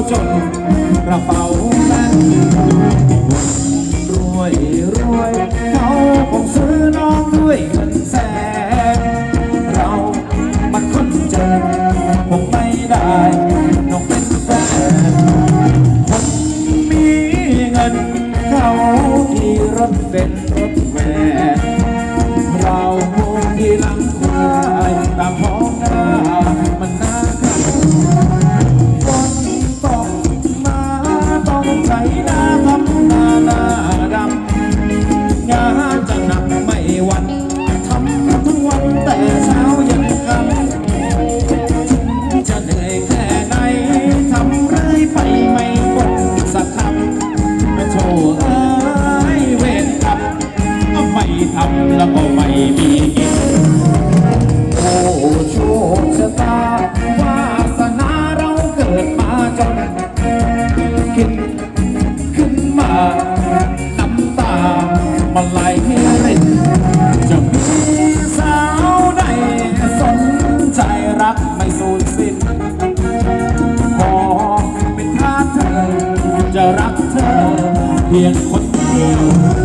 จนกระเป๋าแน่นรวยเขาคงซื้อน้องด้วยเงินแสนเรามันคนจนคงไม่ได้น้องเป็นแฟนคนมีเงินเขาขี่รถเป็นรถแวนเราที่หลังควายตามท้องนามันน่าขันฝนตกมาต้องใช้น้ำทำหน้าดำงานจะหนักไม่หวั่นทำทั้งวันแต่เช้ายันค่ำจะเหนื่อยแค่ไหนทำเรื่อยไปไม่หมดสักคำโชว์เอ้ยเวรกรรมก็ไม่ทำแล้วก็ไม่มีกินโอ้โชคชะตาวาสนาเราเกิดมาจนคิดขึ้นมาน้ำตามันไหลรินจะมีสาวใดสนใจรักไม่สูญสิ้นขอเป็นทาสเธอจะรักเธอเพียงคนเดียว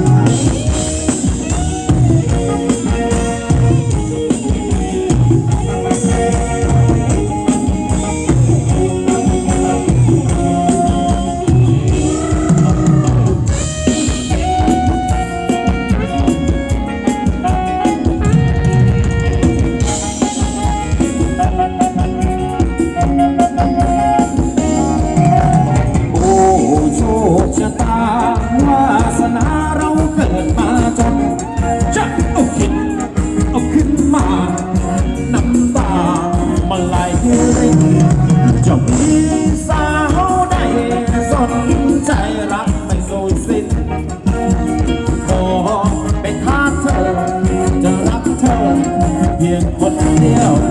จะมีสาวใดสนใจรักไม่สูญสิ้นขอเป็นทาสเธอจะรักเธอเพียงคนเดียว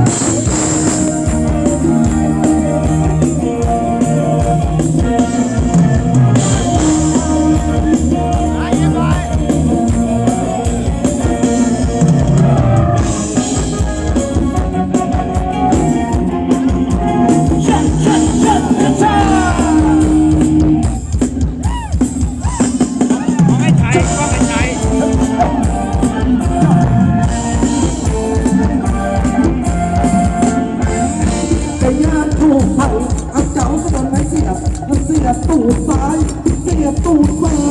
ตูดซ้ายเสียบตูดขวา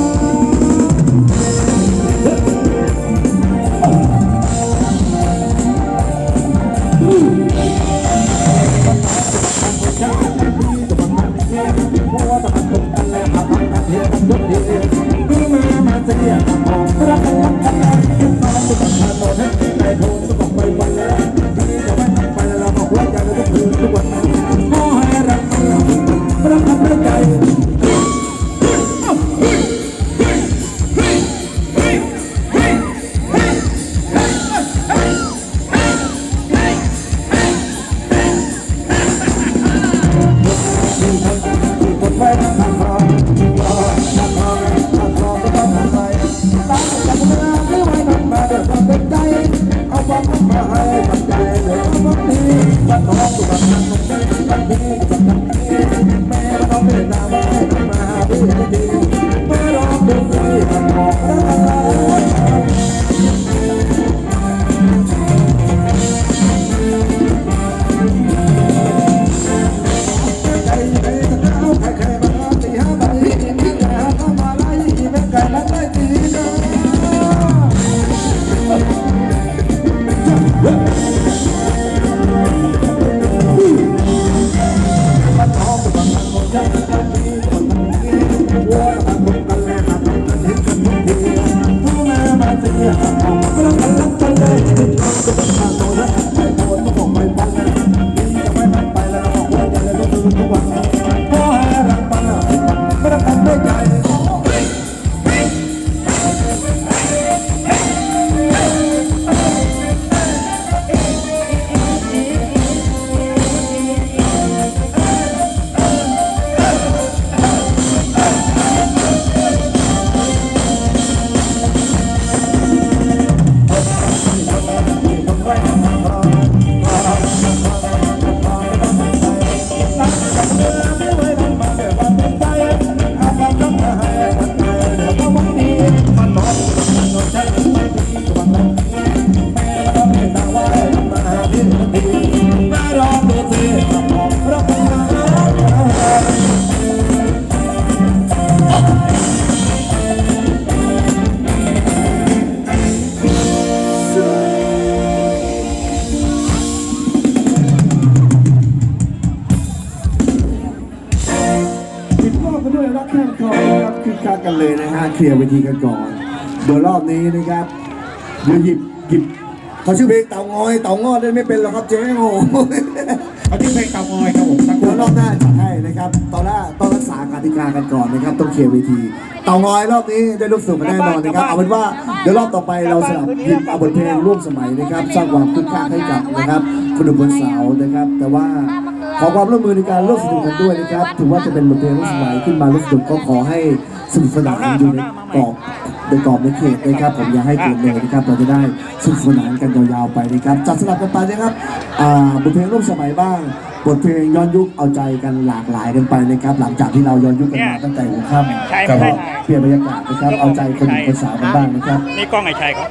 ลียร์เวทีกันก่อนเดี๋ยวรอบนี้นะครับเดี๋ยวหยิบเขาชื่อเพลงเต่างอยเต่างอดได้ไม่เป็นหรอกครับเจ๊โง่เขาชื่อเพลงเต่างอยครับผมสักคเดี๋รู่ยวรอบหน้าจัดให้นะครับตอนแรกต้องรักษากติกากันก่อนนะครับต้องเคลียร์เวทีเต่างอยรอบนี้ได้รูปสนุกแน่นอนนะครับเอาเป็นว่าเดี๋ยวรอบต่อไปเราสลับหยิบเอาบทเพลงร่วมสมัยนะครับสร้างความคึกคักให้กับนะครับคนดูบนเสานะครับแต่ว่าขอความร่วมมือในการร่วมสนุกกันด้วยนะครับถือว่าจะเป็นบทเพลงร่วมสมัยขึ้นมาร่วมสนุกก็ขอให้สนุกสนานอยู่ในกรอบในเขตนะครับผมอย่าให้เกินเลยนะครับเราจะได้สนุกสนานกันยาวๆไปนะครับจัดสลับกันไปนะครับบทเพลงร่วมสมัยบ้างบทเพลงย้อนยุคเอาใจกันหลากหลายกันไปนะครับหลังจากที่เราย้อนยุคกันมาตั้งแต่หัวค่ำก็เปลี่ยนบรรยากาศนะครับเอาใจคนหนุ่มคนสาวกันบ้างนะครับนี่กล้องไอ้ชัยครับ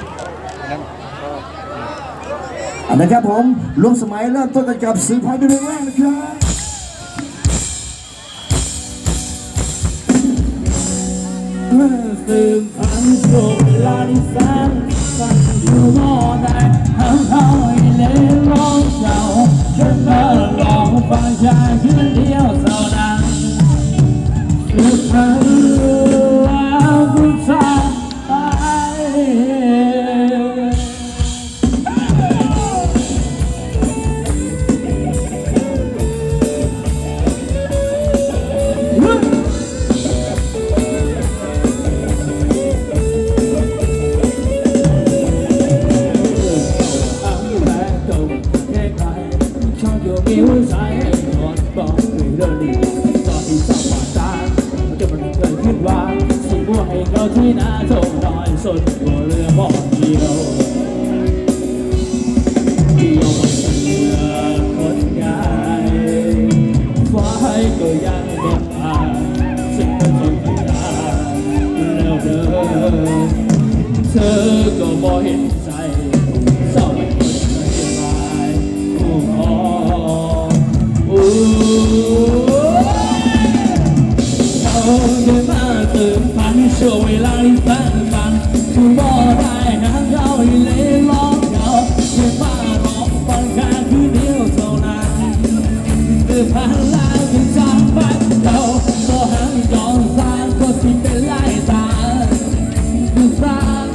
นะครับผมร่วมสมัยเริ่มต้นกันกับสื่อพายด้วยเพลงแรกนะครับสืบพันธุ์โชคเวลาที่แสนสั้นอยู่รอได้ห้ามเขาให้เล่นร้องเจ้าฉันมาลองฟังชายคืนเดียวเท่านั้นสืบพันธุ์แล้วผู้ชายที่น่าทงน้อยสุดหัวเรือบ่อเดียวเดียวมันเรือคนง่ายฟ้าให้ก็ยังบ่ผ่านสิ่งที่ต้องการแล้วเดินเธอก็บ่เห็นใจเศร้าเป็นคนใจร้ายผู้ขอเขาได้มาเติมพันช่วงเวลาที่สั้นๆผู้บ่ได้หาเขาให้เล่นล้อเขาได้มาลองฟังแค่คืนเดียวเท่านั้นเติมพันแล้วถึงจากไปเขาก็หางจองสร้างก็สิเป็นไล่ตาคือสร้าง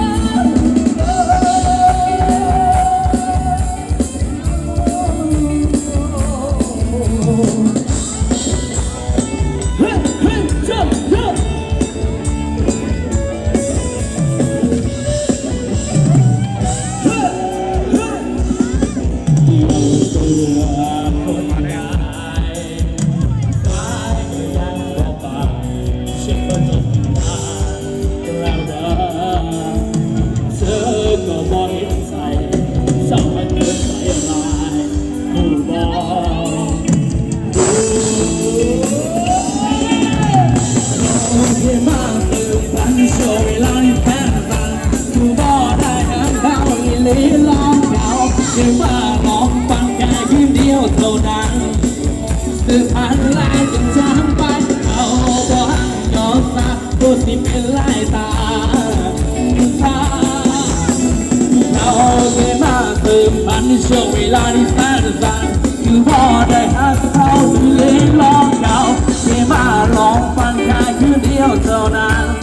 มาลองฟังแค่คืนเดียวเท่านั้นสืบพันธุ์ลายจนจางไปเอาบ่ห่างยอดตาผู้สิเป็นลายตาเราได้มาสืบพันธุ์ช่วงเวลาที่แสนสั้นคือบ่ได้หาเขาที่เลี้ยงลองเขาได้มาลองฟังแค่คืนเดียวเท่านั้น